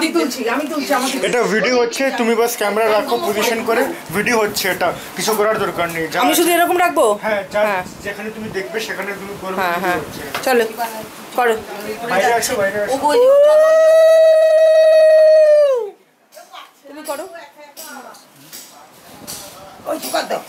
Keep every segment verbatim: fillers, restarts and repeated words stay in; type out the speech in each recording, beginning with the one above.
আমি তুলছি আমি তুলছি আমাকে এটা ভিডিও হচ্ছে, তুমি বাস ক্যামেরা রাখো পজিশন করে, ভিডিও হচ্ছে, এটা কিছু করার দরকার নেই। আমি শুধু এরকম রাখবো? হ্যাঁ, যেখানে তুমি দেখবে সেখানে তুমি করবে। হ্যাঁ হ্যাঁ চলো করো। বাইরে আসো, বাইরে আসো। তুমি করো। ওই কর দাও।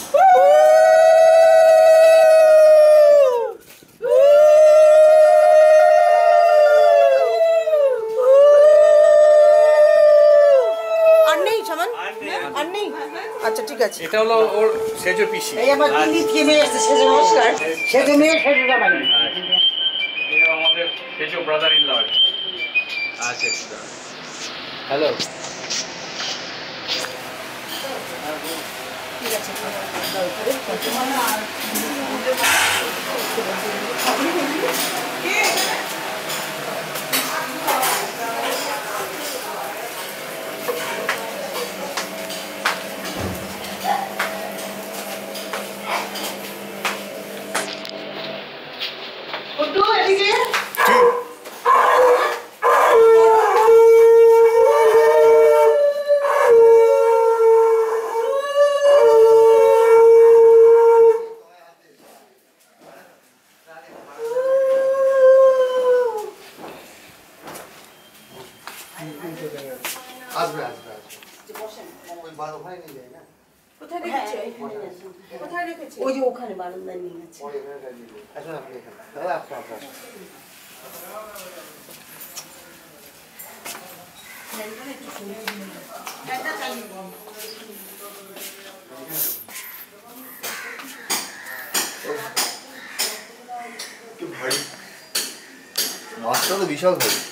আচ্ছা ঠিক আছে। এটা হলো ওর সেজো পিসি। এই আমার দিল্লি থেকে মেয়ে এসেছে, সেজো নমস্কার। সেজো মেয়ে, সেজো জামাই। এটা আমাদের সেজো ব্রাদার ইন ল। আচ্ছা আচ্ছা। হ্যালো। ঠিক আছে। আসবে আসবে ওই বার ওখানে নিয়ে যায় না? কোথায় রেখেছে? কোথায় রেখেছে? ওই যে ওখানে বারান্দায় নিয়ে গেছে। ওই এখানে নিয়ে যায়। আসুন আপনি এখানে। দাদা আসুন আপনার। কি ভাই, মাছটা তো বিশাল ভাই।